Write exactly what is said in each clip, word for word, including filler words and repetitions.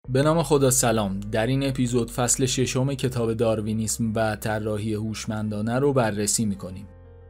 به نام خدا. سلام. در این اپیزود فصل ششم کتاب داروینیسم و طراحی هوشمندانه رو بررسی می‌کنیم.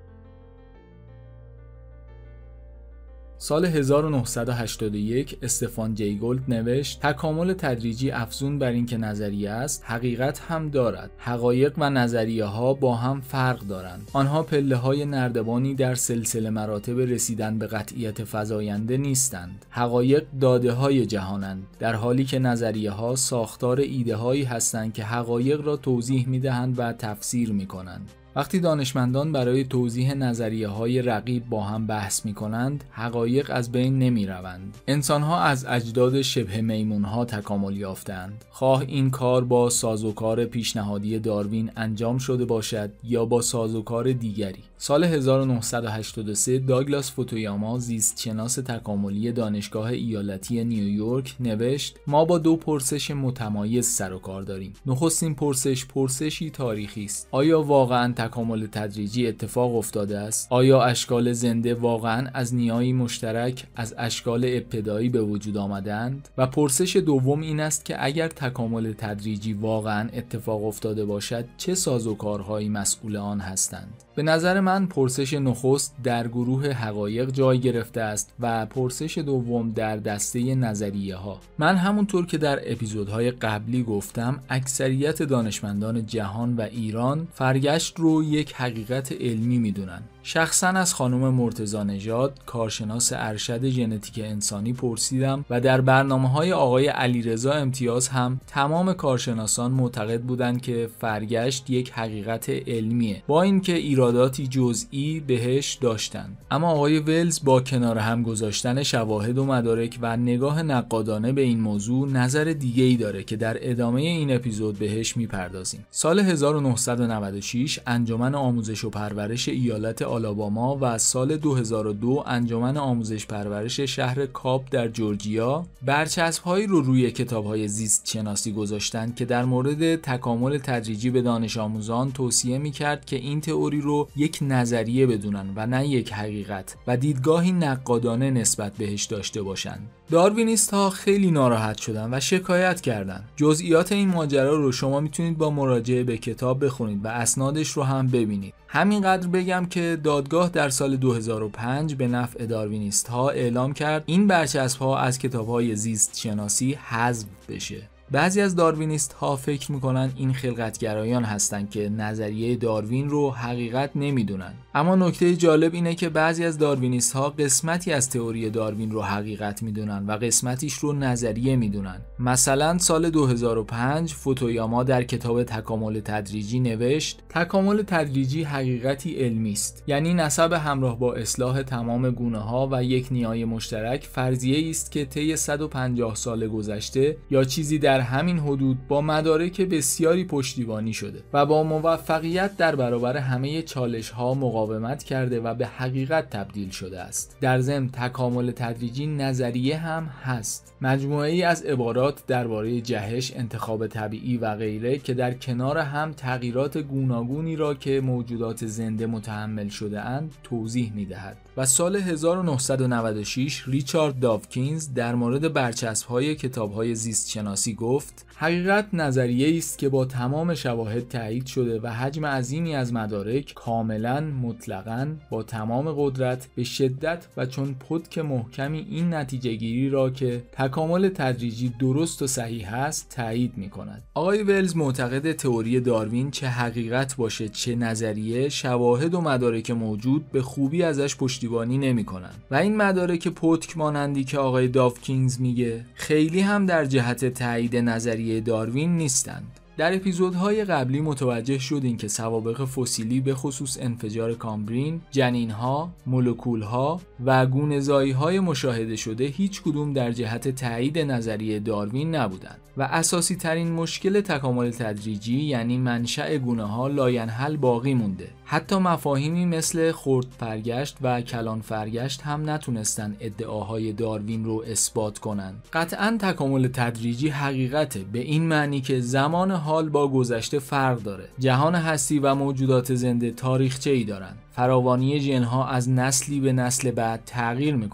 سال هزار و نهصد و هشتاد و یک استفان جی گولد نوشت: تکامل تدریجی افزون بر این که نظریه است، حقیقت هم دارد. حقایق و نظریه ها با هم فرق دارند. آنها پله های نردبانی در سلسله مراتب رسیدن به قطعیت فزاینده نیستند. حقایق داده های جهانند، در حالی که نظریه ها ساختار ایده هایی هستند که حقایق را توضیح می دهند و تفسیر می کنند. وقتی دانشمندان برای توضیح نظریه‌های رقیب با هم بحث می‌کنند، حقایق از بین نمی‌روند. انسان‌ها از اجداد شبه میمون‌ها تکامل یافتند. خواه این کار با سازوکار پیشنهادی داروین انجام شده باشد یا با سازوکار دیگری. سال هزار و نهصد و هشتاد و سه داگلاس فوتویاما، زیستشناس تکاملی دانشگاه ایالتی نیویورک، نوشت: ما با دو پرسش متمایز سر و کار داریم. نخستین پرسش پرسشی تاریخی است. آیا واقعاً تکامل تدریجی اتفاق افتاده است؟ آیا اشکال زنده واقعاً از نیایی مشترک از اشکال ابتدایی به وجود آمدند؟ و پرسش دوم این است که اگر تکامل تدریجی واقعاً اتفاق افتاده باشد، چه سازوکارهایی مسئول آن هستند؟ به نظر من پرسش نخست در گروه حقایق جای گرفته است و پرسش دوم در دسته نظریه ها. من همونطور که در اپیزودهای قبلی گفتم، اکثریت دانشمندان جهان و ایران فرگشت رو یک حقیقت علمی میدونن. شخصا از خانم مرتضی نژاد، کارشناس ارشد ژنتیک انسانی، پرسیدم و در برنامه‌های آقای علیرضا امتیاز هم تمام کارشناسان معتقد بودند که فرگشت یک حقیقت علمیه، با اینکه ایراداتی جزئی بهش داشتند. اما آقای ولز با کنار هم گذاشتن شواهد و مدارک و نگاه نقادانه به این موضوع نظر دیگه‌ای داره که در ادامه این اپیزود بهش میپردازیم. سال هزار و نهصد و نود و شش انجمن آموزش و پرورش ایالت آلاباما و سال دو هزار و دو انجمن آموزش پرورش شهر کاب در جورجیا برچسب‌هایی رو روی کتاب‌های زیست شناسی گذاشتند که در مورد تکامل تدریجی به دانش آموزان توصیه می‌کرد که این تئوری رو یک نظریه بدونن و نه یک حقیقت و دیدگاهی نقادانه نسبت بهش داشته باشند. داروینیست‌ها خیلی ناراحت شدن و شکایت کردند. جزئیات این ماجرا رو شما میتونید با مراجعه به کتاب بخونید و اسنادش رو هم ببینید. همینقدر بگم که دادگاه در سال دو هزار و پنج به نفع داروینیست‌ها اعلام کرد این برچسب‌ها از کتاب‌های زیست شناسی حذف بشه. بعضی از داروینیست ها فکر میکنن این خلقتگرایان هستن که نظریه داروین رو حقیقت نمیدونن. اما نکته جالب اینه که بعضی از داروینیست ها قسمتی از تئوری داروین رو حقیقت میدونن و قسمتیش رو نظریه میدونن. مثلا سال دو هزار و پنج فوتویاما در کتاب تکامل تدریجی نوشت: تکامل تدریجی حقیقتی علمی است، یعنی نسب همراه با اصلاح تمام گونه ها و یک نیای مشترک فرضیه‌ای است که طی صد و پنجاه سال گذشته یا چیزی در در همین حدود با مدارک بسیاری پشتیبانی شده و با موفقیت در برابر همه چالش‌ها مقاومت کرده و به حقیقت تبدیل شده است. در ضمن تکامل تدریجی نظریه هم هست، مجموعه‌ای از عبارات درباره جهش، انتخاب طبیعی و غیره که در کنار هم تغییرات گوناگونی را که موجودات زنده متحمل شده اند توضیح می‌دهد. و سال هزار و نهصد و نود و شش ریچارد داوکینز در مورد برچسب‌های کتاب‌های زیست شناسی گفت: حقیقت نظریه‌ای است که با تمام شواهد تایید شده و حجم عظیمی از مدارک کاملاً مطلقاً با تمام قدرت به شدت و چون پتک محکمی این نتیجه گیری را که تکامل تدریجی درست و صحیح است تایید می‌کند. آقای ولز معتقد تئوری داروین چه حقیقت باشه چه نظریه، شواهد و مدارک موجود به خوبی ازش پشتیبانی نمی‌کنند و این مدارک پتک مانندی که آقای داوکینز میگه خیلی هم در جهت تایید نظریه داروین نیستند. در اپیزودهای قبلی متوجه شدین که سوابق فسیلی به خصوص انفجار کامبرین، جنین‌ها، مولکول‌ها و گونه‌زایی‌های مشاهده شده هیچ کدوم در جهت تایید نظریه داروین نبودند و اساسی ترین مشکل تکامل تدریجی یعنی منشأ گونه‌ها لاینحل باقی مونده. حتی مفاهیمی مثل خرد فرگشت و کلان فرگشت هم نتونستن ادعاهای داروین رو اثبات کنند. قطعاً تکامل تدریجی حقیقته، به این معنی که زمان حال با گذشته فرق داره. جهان هستی و موجودات زنده تاریخچه‌ای دارن. فراوانی ژن‌ها از نسلی به نسل بعد تغییر میکنه.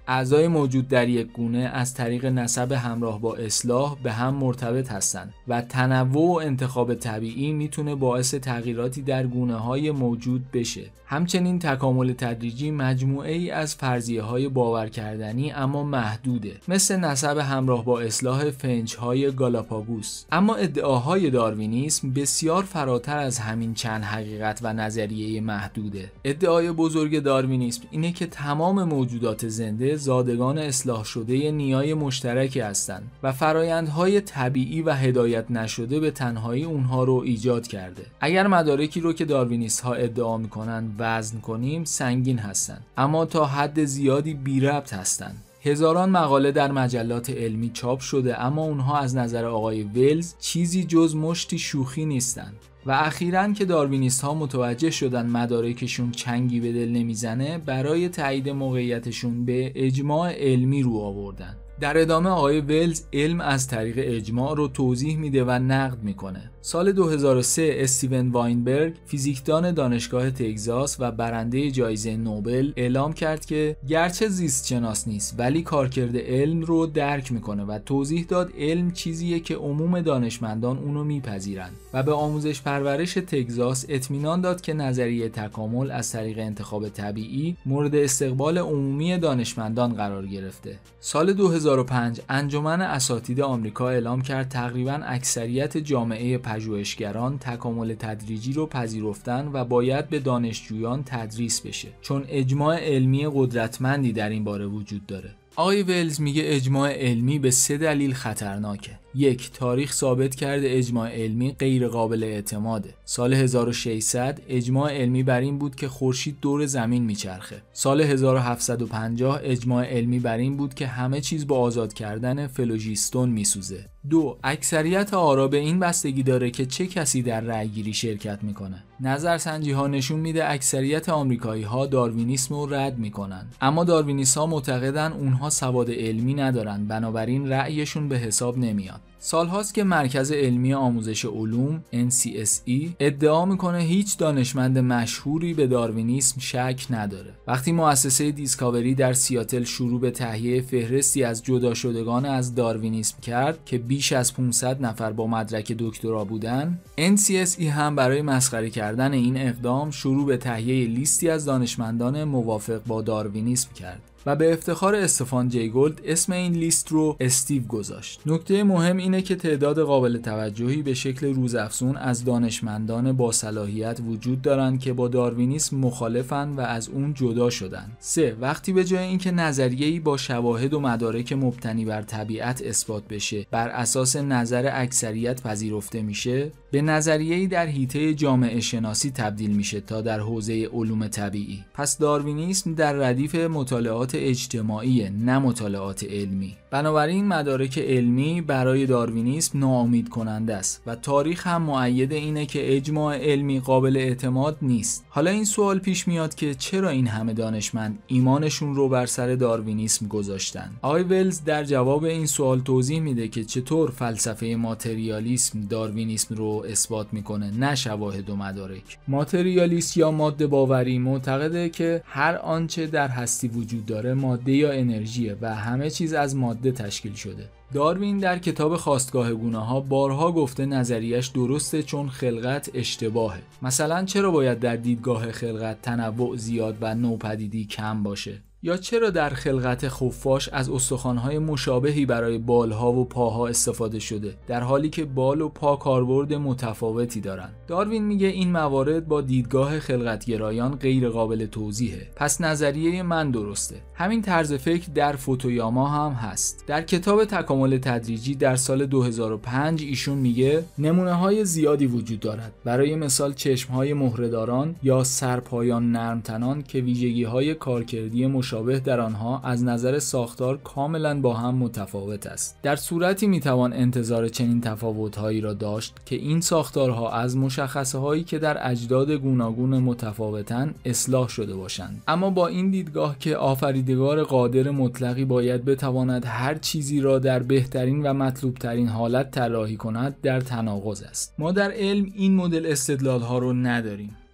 اعضای موجود در یک گونه از طریق نسب همراه با اصلاح به هم مرتبط هستند و تنوع و انتخاب طبیعی میتونه باعث تغییراتی در گونه‌های موجود بشه. همچنین تکامل تدریجی مجموعه ای از فرضیه‌های باور کردنی اما محدوده، مثل نسب همراه با اصلاح فنج‌های گالاپاگوس. اما ادعاهای داروینیسم بسیار فراتر از همین چند حقیقت و نظریه محدوده. ادعای بزرگ داروینیسم اینه که تمام موجودات زنده زادگان اصلاح شده نیای مشترکی هستند و فرایندهای طبیعی و هدایت نشده به تنهایی اونها رو ایجاد کرده. اگر مدارکی رو که داروینیست‌ها ادعا میکنن وزن کنیم سنگین هستند، اما تا حد زیادی بی ربط هستند. هزاران مقاله در مجلات علمی چاپ شده اما اونها از نظر آقای ویلز چیزی جز مشتی شوخی نیستند. و اخیراً که داروینیست‌ها متوجه شدن مدارکشون چنگی به دل نمیزنه، برای تایید موقعیتشون به اجماع علمی رو آوردن. در ادامه آقای ویلز علم از طریق اجماع رو توضیح میده و نقد میکنه. سال دو هزار و سه استیون واینبرگ، فیزیکدان دانشگاه تگزاس و برنده جایزه نوبل، اعلام کرد که گرچه زیست شناس نیست ولی کارکرد علم رو درک میکنه و توضیح داد علم چیزیه که عموم دانشمندان اونو میپذیرن و به آموزش پرورش تگزاس اطمینان داد که نظریه تکامل از طریق انتخاب طبیعی مورد استقبال عمومی دانشمندان قرار گرفته. سال دو هزار و پنج انجمن اساتید آمریکا اعلام کرد تقریباً اکثریت جامعه پژوهشگران تکامل تدریجی رو پذیرفتن و باید به دانشجویان تدریس بشه، چون اجماع علمی قدرتمندی در این باره وجود داره. آقای ویلز میگه اجماع علمی به سه دلیل خطرناکه. یک، تاریخ ثابت کرده اجماع علمی غیر قابل اعتماده. سال هزار و ششصد اجماع علمی بر این بود که خورشید دور زمین میچرخه. سال هزار و هفتصد و پنجاه اجماع علمی بر این بود که همه چیز با آزاد کردن فلوژیستون میسوزه. دو، اکثریت آرا به این بستگی داره که چه کسی در رأیگیری شرکت میکنه. نظرسنجی ها نشون میده اکثریت آمریکایی ها داروینیسم رو رد میکنن، اما داروینیست ها معتقدن اونها سواد علمی ندارن، بنابراین رأیشون به حساب نمیاد. سالهاست که مرکز علمی آموزش علوم ان سی اس ای ادعا میکنه هیچ دانشمند مشهوری به داروینیسم شک نداره. وقتی مؤسسه دیسکاوری در سیاتل شروع به تهیه فهرستی از جدا شدگان از داروینیسم کرد که بیش از پانصد نفر با مدرک دکترا بودن، ان سی اس ای هم برای مسخره کردن این اقدام شروع به تهیه لیستی از دانشمندان موافق با داروینیسم کرد و به افتخار استفان جی گولد اسم این لیست رو استیو گذاشت. نکته مهم اینه که تعداد قابل توجهی به شکل روزافزون از دانشمندان با صلاحیت وجود دارن که با داروینیسم مخالفن و از اون جدا شدن. سه، وقتی به جای اینکه نظریه‌ای با شواهد و مدارک مبتنی بر طبیعت اثبات بشه، بر اساس نظر اکثریت پذیرفته میشه، به نظریه‌ای در حیطه جامعه شناسی تبدیل میشه تا در حوزه علوم طبیعی. پس داروینیسم در ردیف مطالعات اجتماعی نه مطالعات علمی. بنابراین مدارک علمی برای داروینیسم ناامید کننده است و تاریخ هم مؤید اینه که اجماع علمی قابل اعتماد نیست. حالا این سوال پیش میاد که چرا این همه دانشمند ایمانشون رو بر سر داروینیسم گذاشتن؟ آقای ویلز در جواب این سوال توضیح میده که چطور فلسفه ماتریالیسم داروینیسم رو اثبات میکنه، نه شواهد و مدارک. ماتریالیست یا ماده باوری معتقده که هر آنچه در هستی وجود داره ماده یا انرژیه و همه چیز از ماده تشکیل شده. داروین در کتاب خاستگاه گونه‌ها بارها گفته نظریش درسته چون خلقت اشتباهه. مثلا چرا باید در دیدگاه خلقت تنوع زیاد و نوپدیدی کم باشه؟ یا چرا در خلقت خفاش از استخوان‌های مشابهی برای بالها و پاها استفاده شده در حالی که بال و پا کاربرد متفاوتی دارن؟ داروین میگه این موارد با دیدگاه خلقتگرایان غیر قابل توضیحه. پس نظریه من درسته. همین طرز فکر در فوتویاما هم هست. در کتاب تکامل تدریجی در سال دو هزار و پنج ایشون میگه نمونه‌های زیادی وجود دارد. برای مثال چشم‌های مهره‌داران یا سرپایان نرمتنان که ویژگی‌های کارکردی مشابه در آنها از نظر ساختار کاملا با هم متفاوت است. در صورتی میتوان انتظار چنین تفاوت‌هایی را داشت که این ساختارها از مشخصه‌هایی که در اجداد گوناگون متفاوتن اصلاح شده باشند. اما با این دیدگاه که آفریدگار قادر مطلقی باید بتواند هر چیزی را در بهترین و مطلوبترین حالت طراحی کند در تناقض است. ما در علم این مدل استدلال‌ها رو نداریم.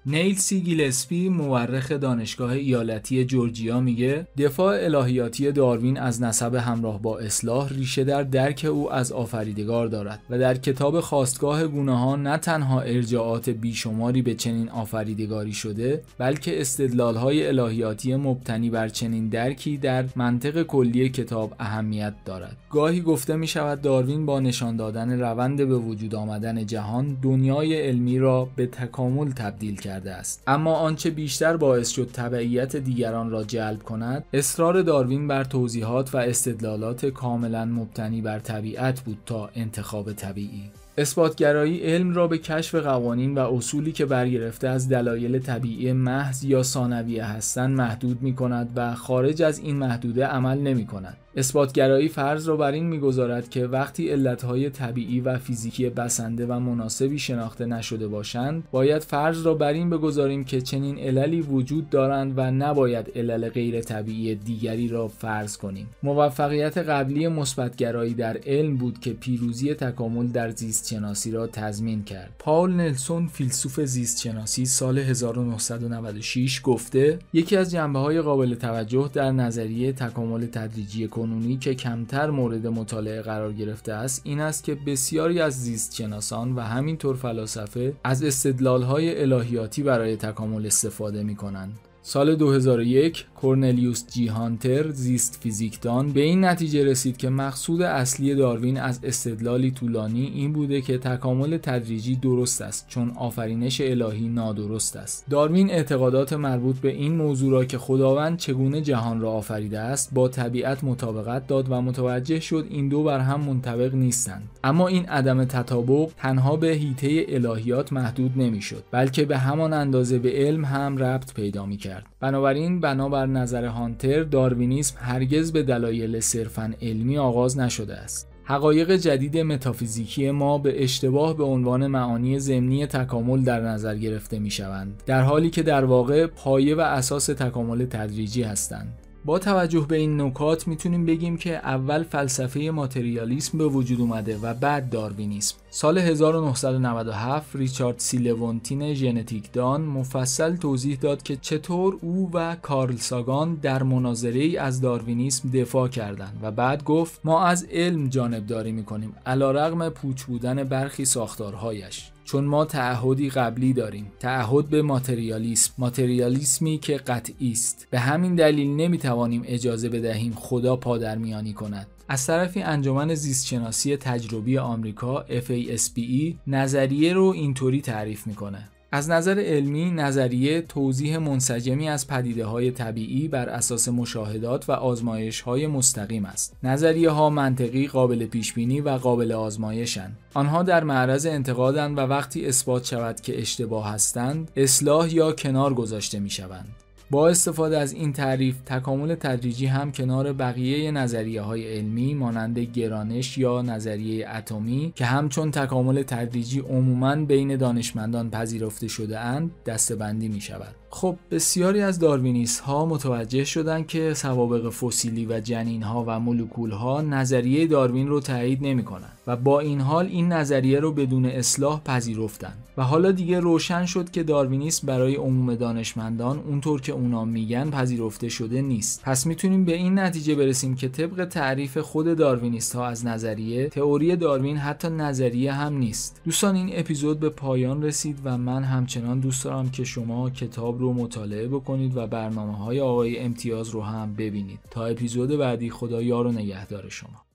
نیل سی گیلسپی مورخ دانشگاه ایالتی جورجیا میگه دفاع الهیاتی داروین از نسب همراه با اصلاح ریشه در درک او از آفریدگار دارد و در کتاب خاستگاه گونه‌ها نه تنها ارجاعات بیشماری به چنین آفریدگاری شده، بلکه استدلال‌های الهیاتی مبتنی بر چنین درکی در منطق کلی کتاب اهمیت دارد. گاهی گفته می شود داروین با نشان دادن روند به وجود آمدن جهان دنیای علمی را به تکامل تبدیل کرده است، اما آنچه بیشتر باعث شد تبعیت دیگران را جلب کند اصرار داروین بر توضیحات و استدلالات کاملا مبتنی بر طبیعت بود تا انتخاب طبیعی. اثباتگرایی علم را به کشف قوانین و اصولی که برگرفته از دلایل طبیعی محض یا ثانویه هستند محدود می کند و خارج از این محدوده عمل نمی کند. اثباتگرایی فرض را بر این می‌گذارد که وقتی علتهای طبیعی و فیزیکی بسنده و مناسبی شناخته نشده باشند، باید فرض را بر این بگذاریم که چنین عللی وجود دارند و نباید علل غیر طبیعی دیگری را فرض کنیم. موفقیت قبلی مثبت‌گرایی در علم بود که پیروزی تکامل در زیست شناسی را تضمین کرد. پاول نلسون فیلسوف زیست شناسی سال هزار و نهصد و نود و شش گفته یکی از جنبه‌های قابل توجه در نظریه تکامل تدریجی کنونی که کمتر مورد مطالعه قرار گرفته است این است که بسیاری از زیست شناسان و همینطور فلاسفه از استدلال‌های الهیاتی برای تکامل استفاده می‌کنند. سال دو هزار و یک کورنلیوس جی هانتر زیست فیزیکدان به این نتیجه رسید که مقصود اصلی داروین از استدلالی طولانی این بوده که تکامل تدریجی درست است چون آفرینش الهی نادرست است. داروین اعتقادات مربوط به این موضوع را که خداوند چگونه جهان را آفریده است با طبیعت مطابقت داد و متوجه شد این دو بر هم منطبق نیستند. اما این عدم تطابق تنها به حیطه الهیات محدود نمیشد، بلکه به همان اندازه به علم هم ربط پیدا می‌کرد. بنابراین بنابر نظر هانتر داروینیسم هرگز به دلایل صرفاً علمی آغاز نشده است. حقایق جدید متافیزیکی ما به اشتباه به عنوان معانی ضمنی تکامل در نظر گرفته می‌شوند، در حالی که در واقع پایه و اساس تکامل تدریجی هستند. با توجه به این نکات میتونیم بگیم که اول فلسفه ماتریالیسم به وجود اومده و بعد داروینیسم. سال هزار و نهصد و نود و هفت ریچارد سی لوونتین ژنتیکدان مفصل توضیح داد که چطور او و کارل ساگان در مناظره‌ای از داروینیسم دفاع کردند و بعد گفت ما از علم جانبداری میکنیم علیرغم پوچ بودن برخی ساختارهایش، چون ما تعهدی قبلی داریم، تعهد به ماتریالیسم، ماتریالیسمی که قطعی است. به همین دلیل نمیتوانیم اجازه بدهیم خدا پادرمیانی کند. از طرفی انجمن زیستشناسی تجربی آمریکا اف ای اس پی ای نظریه رو اینطوری تعریف میکنه: از نظر علمی نظریه توضیح منسجمی از پدیده‌های طبیعی بر اساس مشاهدات و آزمایش‌های مستقیم است. نظریه‌ها منطقی، قابل پیش‌بینی و قابل آزمایش‌اند. آنها در معرض انتقادند و وقتی اثبات شود که اشتباه هستند، اصلاح یا کنار گذاشته می‌شوند. با استفاده از این تعریف تکامل تدریجی هم کنار بقیه نظریه‌های علمی مانند گرانش یا نظریه اتمی که همچون تکامل تدریجی عموماً بین دانشمندان پذیرفته شده اند دسته‌بندی می‌شود. خب بسیاری از داروینیست‌ها متوجه شدند که سوابق فسیلی و جنین‌ها و مولکول‌ها نظریه داروین رو تایید نمی‌کنند و با این حال این نظریه رو بدون اصلاح پذیرفتند و حالا دیگه روشن شد که داروینیسم برای عموم دانشمندان اونطور که اونا میگن پذیرفته شده نیست. پس میتونیم به این نتیجه برسیم که طبق تعریف خود داروینیست‌ها از نظریه، تئوری داروین حتی نظریه هم نیست. دوستان این اپیزود به پایان رسید و من همچنان دوست دارم که شما کتاب رو مطالعه بکنید و برنامه‌های آقای امتیاز رو هم ببینید. تا اپیزود بعدی خدا یار و نگهدار شما.